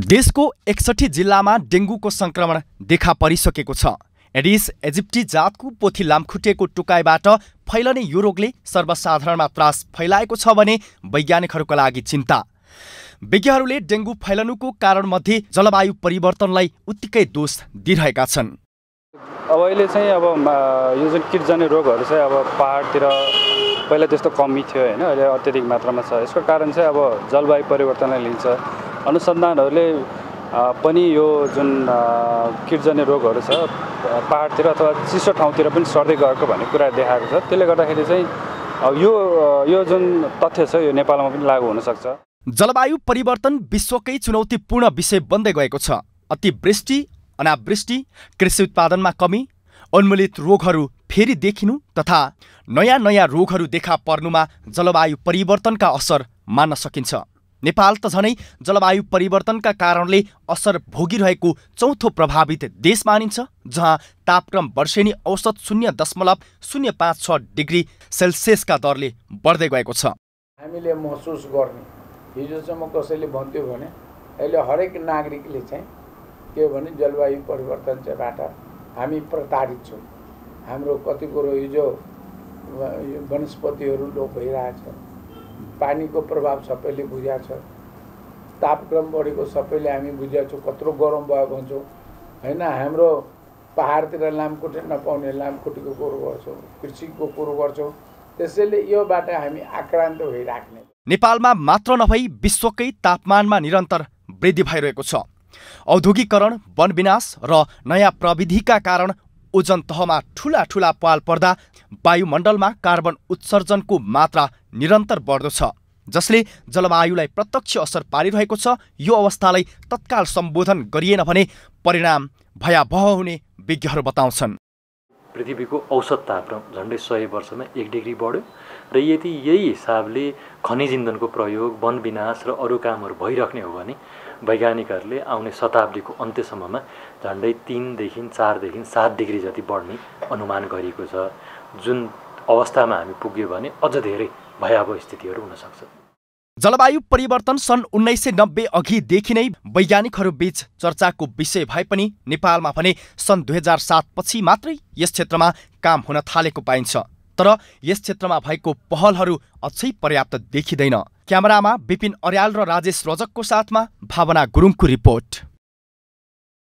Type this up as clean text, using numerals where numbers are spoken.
देशको 61 जिल्लामा डेङ्गुको संक्रमण देखा परिसकेको छ। एडिस इजिप्टी जातको पोथी लामखुट्टेको टुकाइबाट फैलने यो रोगले सर्वसाधारणमा त्रास फैलाएको छ भने वैज्ञानिकहरूका लागि चिन्ता। विज्ञहरूले डेङ्गु फैलनुको कारणमध्ये जलवायु परिवर्तनलाई उत्तिकै दोष दिइरहेका छन्। अब अहिले चाहिँ यो जुन किटजन्य रोगहरू चाहिँ पहाडतिर पहिला त्यस्तो कमी थियो हैन, अहिले अत्यधिक मात्रामा छ। यसको कारण चाहिँ जलवायु परिवर्तनलाई लिन्छ। अनुसन्धानहरूले पनि यो जुन किटजन्य रोगहरू छ पहाडतिर अथवा चिसो ठाउँतिर पनि सर्दै गएको भन्ने कुरा देखाएको छ। त्यसले गर्दाखेरि चाहिँ यो जुन तथ्य छ यो नेपालमा पनि लागू हुन सक्छ। जलवायु परिवर्तन विश्वकै चुनौतीपूर्ण विषय बन्दै गएको छ। अतिवृष्टि, अनावृष्टि, कृषि उत्पादनमा कमी, उन्मूलित रोगहरू फेरि देखिनु तथा नयाँ रोगहरू देखा पर्नुमा जलवायु परिवर्तनका असर मान्न सकिन्छ। नेपाल त झनै जलवायु परिवर्तनका कारणले असर भोगिरहेको चौथो प्रभावित देश मानिन्छ, जहाँ तापक्रम वर्षेनी औसत 0.056 डिग्री सेल्सियसका दरले बढ्दै गएको छ। हामीले महसुस गर्ने हिजोसम्म कसैले भन्थ्यो भने अहिले हरेक नागरिकले चाहिँ के भने जलवायु परिवर्तनबाट हामी प्रताडित छौँ। हाम्रो कति कुरो हिजो वनस्पतिहरू लोप भइरहेछ, पानीको प्रभाव सबैले बुझाएको छ, तापक्रम बढेको सबैले हामी बुझाएको छौँ, कत्रो गरम भयो भन्छौँ हैन। हाम्रो पहाडतिर लामखुट्टे नपाउने लामखुट्टेको कुरो गर्छौँ, कृषिको कुरो गर्छौँ। त्यसैले योबाट हामी आक्रान्त भइराख्ने। नेपालमा मात्र नभई विश्वकै तापमानमा निरन्तर वृद्धि भइरहेको छ। औद्योगिकरण, वन विनाश र नयाँ प्रविधिका कारण ओजन तहमा ठूला पाल पर्दा वायुमण्डलमा कार्बन उत्सर्जनको मात्रा निरन्तर बढ्दो छ, जसले जलवायुलाई प्रत्यक्ष असर पारिरहेको छ। यो अवस्थालाई तत्काल सम्बोधन गरिएन भने परिणाम भयावह हुने विज्ञहरू बताउँछन्। पृथ्वीको औसत तापक्रम झन्डै 100 वर्षमा 1 डिग्री बढ्यो र यही हिसाबले खनिज इन्धनको प्रयोग, वन विनाश र अरू कामहरू भइराख्ने हो भने वैज्ञानिकहरूले आउने शताब्दीको अन्त्यसम्ममा झन्डै 3 देखि 4 देखि 7 डिग्री जति बढ्ने अनुमान गरिएको छ। जुन अवस्थामा हामी पुग्यो भने अझ धेरै भयावह स्थितिहरू हुन सक्छ। जलवायु परिवर्तन सन् 1990 अघिदेखि नै वैज्ञानिकहरू बीच चर्चाको विषय भए पनि नेपालमा भने सन् 2007 पछि मात्रै यस क्षेत्रमा काम हुन थालेको पाइन्छ। तर यस क्षेत्रमा भएको पहलहरू अझै पर्याप्त देखिँदैन। क्यामेरामा विपिन अर्याल र राजेश रजकको साथमा भावना गुरुङको रिपोर्ट।